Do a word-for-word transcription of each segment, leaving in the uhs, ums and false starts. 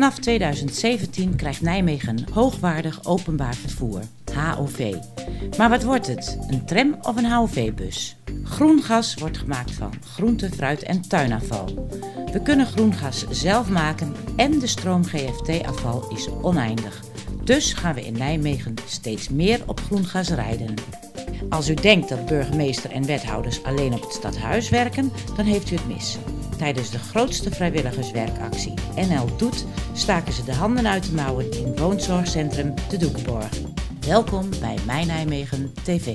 Vanaf tweeduizend zeventien krijgt Nijmegen hoogwaardig openbaar vervoer, H O V. Maar wat wordt het? Een tram of een H O V-bus? Groen gas wordt gemaakt van groente, fruit en tuinafval. We kunnen groen gas zelf maken en de stroom G F T-afval is oneindig. Dus gaan we in Nijmegen steeds meer op groen gas rijden. Als u denkt dat burgemeester en wethouders alleen op het stadhuis werken, dan heeft u het mis. Tijdens de grootste vrijwilligerswerkactie N L Doet staken ze de handen uit de mouwen in woonzorgcentrum De Doekenborg. Welkom bij Mijn Nijmegen T V.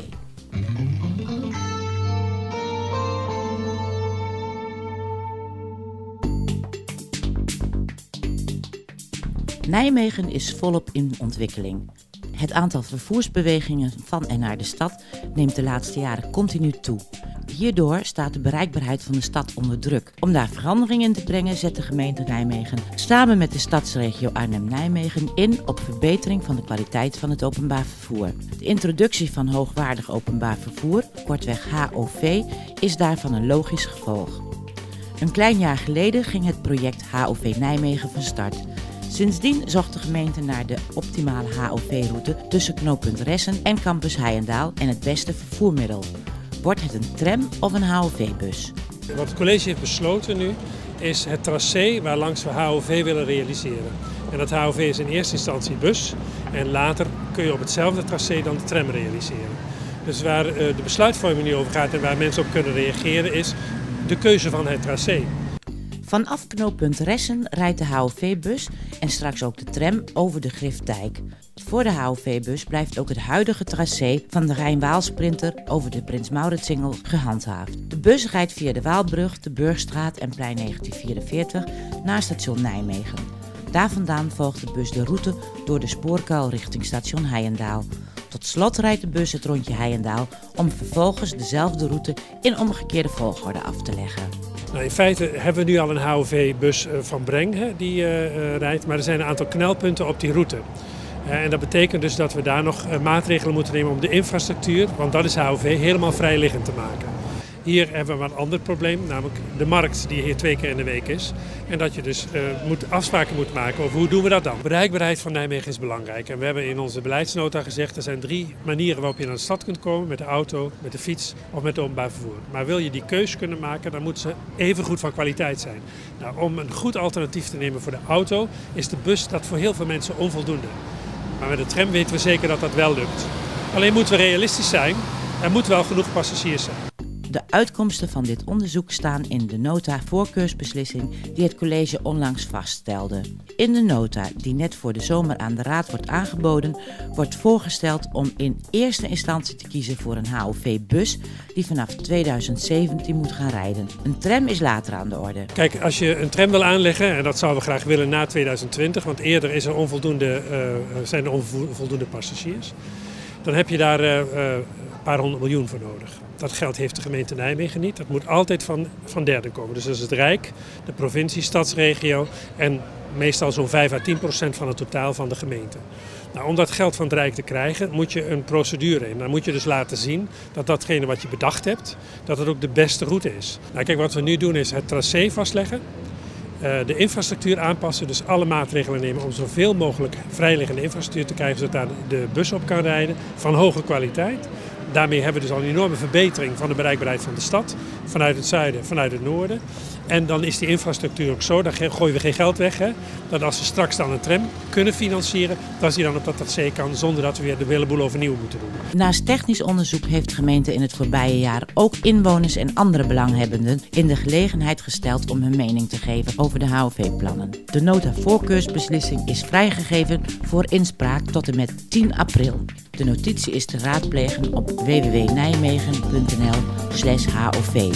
Nijmegen is volop in ontwikkeling. Het aantal vervoersbewegingen van en naar de stad neemt de laatste jaren continu toe. Hierdoor staat de bereikbaarheid van de stad onder druk. Om daar verandering in te brengen zet de gemeente Nijmegen samen met de stadsregio Arnhem-Nijmegen in op verbetering van de kwaliteit van het openbaar vervoer. De introductie van hoogwaardig openbaar vervoer, kortweg H O V, is daarvan een logisch gevolg. Een klein jaar geleden ging het project H O V Nijmegen van start. Sindsdien zocht de gemeente naar de optimale H O V-route tussen knooppunt Ressen en campus Heijendaal en het beste vervoermiddel. Wordt het een tram of een H O V-bus? Wat het college heeft besloten nu is het tracé waarlangs we H O V willen realiseren. En dat H O V is in eerste instantie bus en later kun je op hetzelfde tracé dan de tram realiseren. Dus waar de besluitvorming nu over gaat en waar mensen op kunnen reageren is de keuze van het tracé. Vanaf knooppunt Ressen rijdt de H O V-bus en straks ook de tram over de Griftdijk. Voor de H O V-bus blijft ook het huidige tracé van de Rijn-Waal-sprinter over de Prins Mauritsingel gehandhaafd. De bus rijdt via de Waalbrug, de Burgstraat en Plein negentien vierenveertig naar station Nijmegen. Daar vandaan volgt de bus de route door de spoorkuil richting station Heijendaal. Tot slot rijdt de bus het rondje Heijendaal om vervolgens dezelfde route in omgekeerde volgorde af te leggen. Nou, in feite hebben we nu al een H O V-bus van Breng hè, die uh, rijdt, maar er zijn een aantal knelpunten op die route. Uh, en dat betekent dus dat we daar nog uh, maatregelen moeten nemen om de infrastructuur, want dat is H O V, helemaal vrijliggend te maken. Hier hebben we een ander probleem, namelijk de markt die hier twee keer in de week is. En dat je dus uh, moet, afspraken moet maken over hoe doen we dat dan. Bereikbaarheid van Nijmegen is belangrijk. En we hebben in onze beleidsnota gezegd, er zijn drie manieren waarop je naar de stad kunt komen. Met de auto, met de fiets of met het openbaar vervoer. Maar wil je die keus kunnen maken, dan moet ze even goed van kwaliteit zijn. Nou, om een goed alternatief te nemen voor de auto, is de bus dat voor heel veel mensen onvoldoende. Maar met de tram weten we zeker dat dat wel lukt. Alleen moeten we realistisch zijn, er moet wel genoeg passagiers zijn. De uitkomsten van dit onderzoek staan in de nota voorkeursbeslissing die het college onlangs vaststelde. In de nota, die net voor de zomer aan de raad wordt aangeboden, wordt voorgesteld om in eerste instantie te kiezen voor een H O V-bus die vanaf tweeduizend zeventien moet gaan rijden. Een tram is later aan de orde. Kijk, als je een tram wil aanleggen, en dat zouden we graag willen na tweeduizend twintig, want eerder is er onvoldoende, uh, zijn er onvoldoende passagiers, dan heb je daar uh, uh, een paar honderd miljoen voor nodig. Dat geld heeft de gemeente Nijmegen niet. Dat moet altijd van, van derden komen. Dus dat is het Rijk, de provincie, stadsregio en meestal zo'n vijf à tien procent van het totaal van de gemeente. Nou, om dat geld van het Rijk te krijgen moet je een procedure in. Dan moet je dus laten zien dat datgene wat je bedacht hebt, dat het ook de beste route is. Nou, kijk, wat we nu doen is het tracé vastleggen. Uh, de infrastructuur aanpassen, dus alle maatregelen nemen om zoveel mogelijk vrijliggende infrastructuur te krijgen, zodat daar de bus op kan rijden van hoge kwaliteit. Daarmee hebben we dus al een enorme verbetering van de bereikbaarheid van de stad, vanuit het zuiden, vanuit het noorden. En dan is die infrastructuur ook zo, daar gooien we geen geld weg, hè, dat als we straks dan een tram kunnen financieren, dat die dan op dat tracé kan, zonder dat we weer de hele boel overnieuw moeten doen. Naast technisch onderzoek heeft de gemeente in het voorbije jaar ook inwoners en andere belanghebbenden in de gelegenheid gesteld om hun mening te geven over de H O V-plannen. De nota voorkeursbeslissing is vrijgegeven voor inspraak tot en met tien april. De notitie is te raadplegen op w w w punt nijmegen punt n l slash H O V.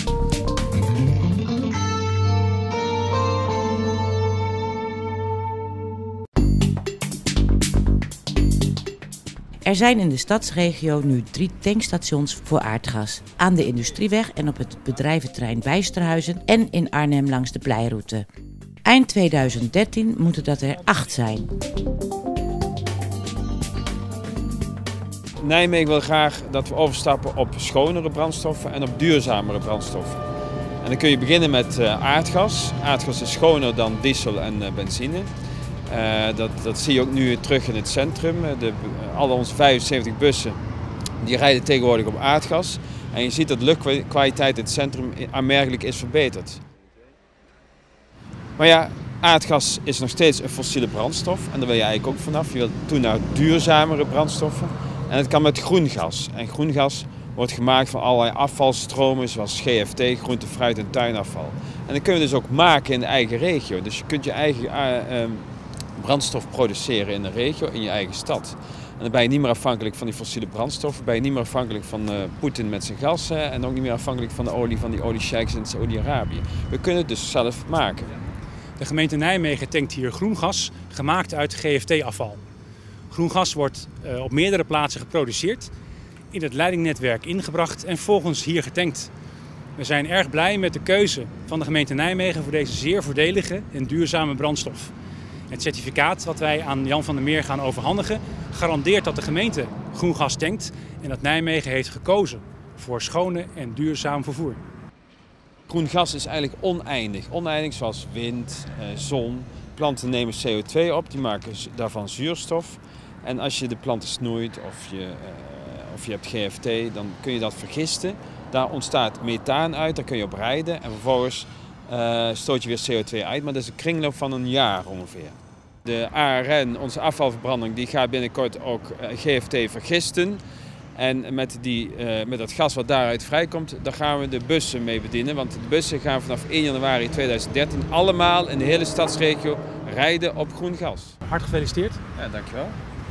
Er zijn in de stadsregio nu drie tankstations voor aardgas. Aan de Industrieweg en op het bedrijventerrein Bijsterhuizen en in Arnhem langs de Pleiroute. Eind tweeduizend dertien moeten dat er acht zijn. Nijmegen wil graag dat we overstappen op schonere brandstoffen en op duurzamere brandstoffen. En dan kun je beginnen met aardgas. Aardgas is schoner dan diesel en benzine. Uh, dat, dat zie je ook nu terug in het centrum. De, alle onze vijfenzeventig bussen die rijden tegenwoordig op aardgas. En je ziet dat de luchtkwaliteit in het centrum aanmerkelijk is verbeterd. Maar ja, aardgas is nog steeds een fossiele brandstof. En daar wil je eigenlijk ook vanaf. Je wilt toe naar duurzamere brandstoffen. En het kan met groen gas. En groen gas wordt gemaakt van allerlei afvalstromen zoals G F T, groente, fruit en tuinafval. En dat kun je dus ook maken in de eigen regio. Dus je kunt je eigen uh, uh, brandstof produceren in de regio, in je eigen stad. En dan ben je niet meer afhankelijk van die fossiele brandstoffen, ben je niet meer afhankelijk van uh, Poetin met zijn gas hè, en ook niet meer afhankelijk van de olie van die oliesheiks in Saudi-Arabië. We kunnen het dus zelf maken. De gemeente Nijmegen tankt hier groen gas, gemaakt uit G F T-afval. Groen gas wordt uh, op meerdere plaatsen geproduceerd, in het leidingnetwerk ingebracht en vervolgens hier getankt. We zijn erg blij met de keuze van de gemeente Nijmegen voor deze zeer voordelige en duurzame brandstof. Het certificaat wat wij aan Jan van der Meer gaan overhandigen garandeert dat de gemeente groen gas tankt en dat Nijmegen heeft gekozen voor schone en duurzaam vervoer. Groen gas is eigenlijk oneindig. Oneindig zoals wind, eh, zon. Planten nemen C O twee op, die maken daarvan zuurstof. En als je de planten snoeit of je, uh, of je hebt G F T, dan kun je dat vergisten. Daar ontstaat methaan uit, daar kun je op rijden en vervolgens uh, stoot je weer C O twee uit. Maar dat is een kringloop van een jaar ongeveer. De A R N, onze afvalverbranding, die gaat binnenkort ook uh, G F T vergisten. En met, die, uh, met dat gas wat daaruit vrijkomt, daar gaan we de bussen mee bedienen. Want de bussen gaan vanaf één januari tweeduizend dertien allemaal in de hele stadsregio rijden op groen gas. Hart gefeliciteerd. Ja, dankjewel.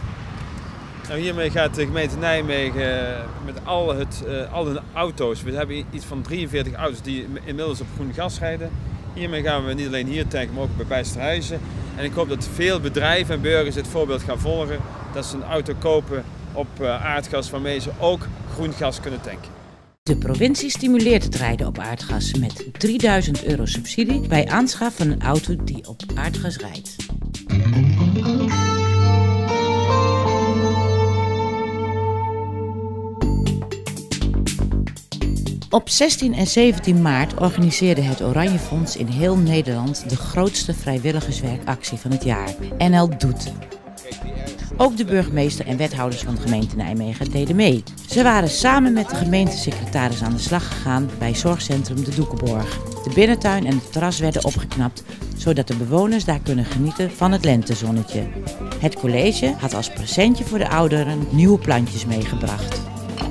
Nou, hiermee gaat de gemeente Nijmegen met al, het, uh, al hun auto's, we hebben iets van drieënveertig auto's die inmiddels op groen gas rijden. Hiermee gaan we niet alleen hier tanken, maar ook bij Bijsterhuizen. En ik hoop dat veel bedrijven en burgers dit voorbeeld gaan volgen. Dat ze een auto kopen op uh, aardgas waarmee ze ook groen gas kunnen tanken. De provincie stimuleert het rijden op aardgas met drieduizend euro subsidie bij aanschaf van een auto die op aardgas rijdt. Op zestien en zeventien maart organiseerde het Oranje Fonds in heel Nederland de grootste vrijwilligerswerkactie van het jaar. N L Doet. Ook de burgemeester en wethouders van de gemeente Nijmegen deden mee. Ze waren samen met de gemeentesecretaris aan de slag gegaan bij zorgcentrum De Doekenborg. De binnentuin en het terras werden opgeknapt, zodat de bewoners daar kunnen genieten van het lentezonnetje. Het college had als presentje voor de ouderen nieuwe plantjes meegebracht.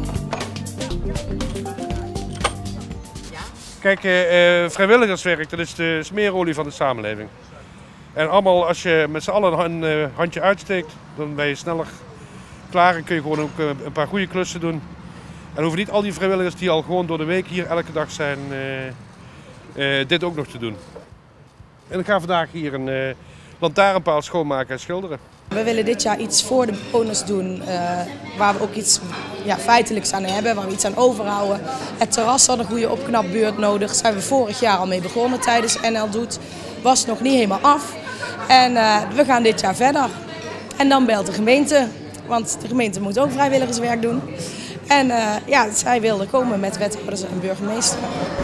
Kijk, uh, vrijwilligerswerk, dat is de smeerolie van de samenleving. En allemaal, als je met z'n allen een uh, handje uitsteekt, dan ben je sneller klaar en kun je gewoon ook uh, een paar goede klussen doen. En hoeven niet al die vrijwilligers die al gewoon door de week hier elke dag zijn, uh, uh, dit ook nog te doen. En ik ga vandaag hier een uh, lantaarnpaal schoonmaken en schilderen. We willen dit jaar iets voor de bewoners doen, uh, waar we ook iets ja, feitelijks aan hebben, waar we iets aan overhouden. Het terras had een goede opknapbeurt nodig, daar zijn we vorig jaar al mee begonnen tijdens N L Doet. Was nog niet helemaal af en uh, we gaan dit jaar verder. En dan belt de gemeente, want de gemeente moet ook vrijwilligerswerk doen. En uh, ja, zij wilden komen met wethouders en burgemeester.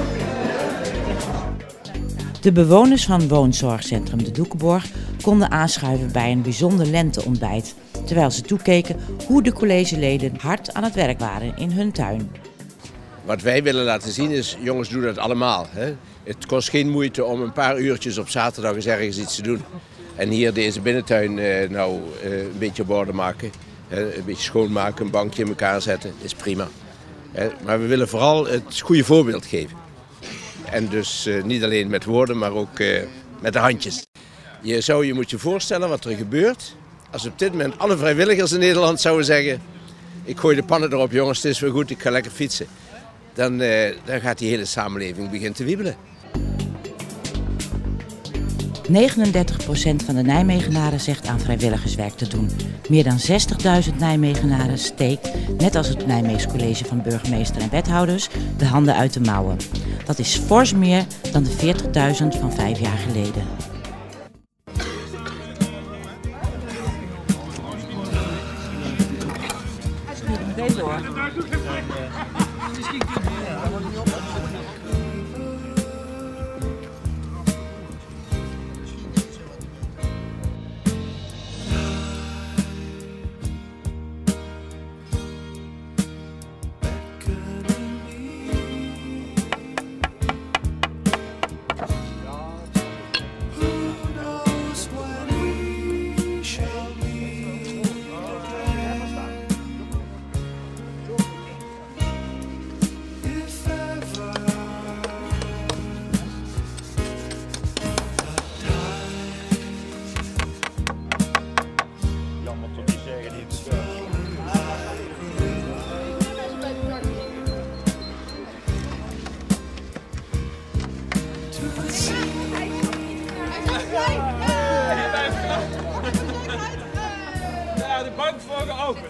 De bewoners van woonzorgcentrum De Doekenborg konden aanschuiven bij een bijzonder lenteontbijt, terwijl ze toekeken hoe de collegeleden hard aan het werk waren in hun tuin. Wat wij willen laten zien is, jongens doen dat allemaal. Hè? Het kost geen moeite om een paar uurtjes op zaterdag eens ergens iets te doen. En hier deze binnentuin eh, nou eh, een beetje op orde maken, hè? Een beetje schoonmaken, een bankje in elkaar zetten, is prima. Hè? Maar we willen vooral het goede voorbeeld geven. En dus uh, niet alleen met woorden, maar ook uh, met de handjes. Je zou je moet je voorstellen wat er gebeurt als op dit moment alle vrijwilligers in Nederland zouden zeggen: ik gooi de pannen erop jongens, het is weer goed, ik ga lekker fietsen. Dan, uh, dan gaat die hele samenleving beginnen te wiebelen. negenendertig procent van de Nijmegenaren zegt aan vrijwilligerswerk te doen. Meer dan zestigduizend Nijmegenaren steekt, net als het Nijmeegs College van Burgemeester en Wethouders, de handen uit de mouwen. Dat is fors meer dan de veertigduizend van vijf jaar geleden. kan me toch niet zeggen niet te doen. Ja, de bank voor geopend.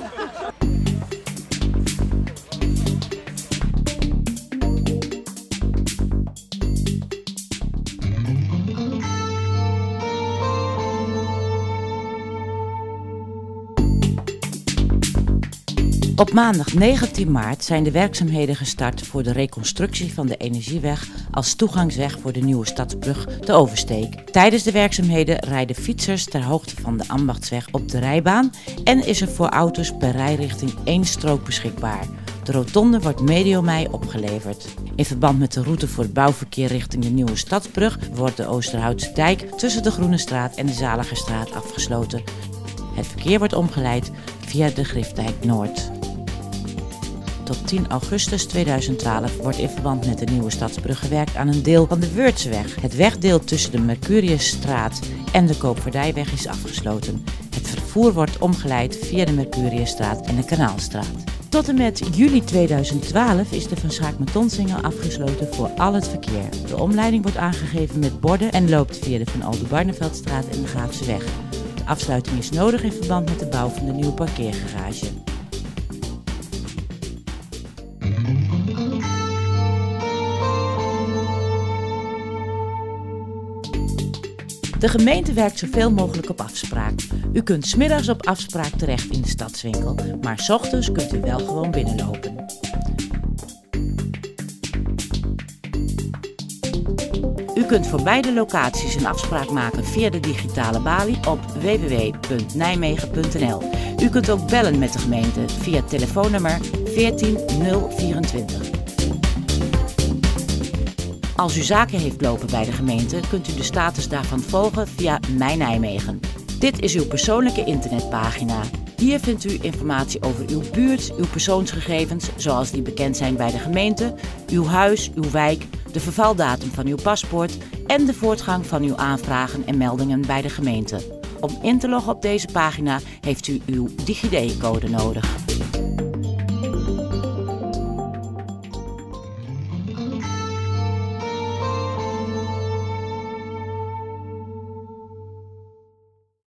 Op maandag negentien maart zijn de werkzaamheden gestart voor de reconstructie van de Energieweg als toegangsweg voor de nieuwe Stadsbrug te Oversteek. Tijdens de werkzaamheden rijden fietsers ter hoogte van de Ambachtsweg op de rijbaan en is er voor auto's per rijrichting één strook beschikbaar. De rotonde wordt medio mei opgeleverd. In verband met de route voor het bouwverkeer richting de nieuwe Stadsbrug wordt de Oosterhoutse dijk tussen de Groenestraat en de Zaligerstraat afgesloten. Het verkeer wordt omgeleid via de Griftdijk Noord. Tot tien augustus tweeduizend twaalf wordt in verband met de nieuwe Stadsbrug gewerkt aan een deel van de Wurtseweg. Het wegdeel tussen de Mercuriusstraat en de Koopvaardijweg is afgesloten. Het vervoer wordt omgeleid via de Mercuriusstraat en de Kanaalstraat. Tot en met juli tweeduizend twaalf is de Van Schaik-Matonssingel afgesloten voor al het verkeer. De omleiding wordt aangegeven met borden en loopt via de Van Oldenbarneveldstraat en de Graafseweg. De afsluiting is nodig in verband met de bouw van de nieuwe parkeergarage. De gemeente werkt zoveel mogelijk op afspraak. U kunt 's middags op afspraak terecht in de stadswinkel, maar 's ochtends kunt u wel gewoon binnenlopen. U kunt voor beide locaties een afspraak maken via de digitale balie op w w w punt nijmegen punt n l. U kunt ook bellen met de gemeente via telefoonnummer veertien nul vierentwintig. Als u zaken heeft lopen bij de gemeente, kunt u de status daarvan volgen via Mijn Nijmegen. Dit is uw persoonlijke internetpagina. Hier vindt u informatie over uw buurt, uw persoonsgegevens, zoals die bekend zijn bij de gemeente, uw huis, uw wijk, de vervaldatum van uw paspoort en de voortgang van uw aanvragen en meldingen bij de gemeente. Om in te loggen op deze pagina heeft u uw DigiD-code nodig.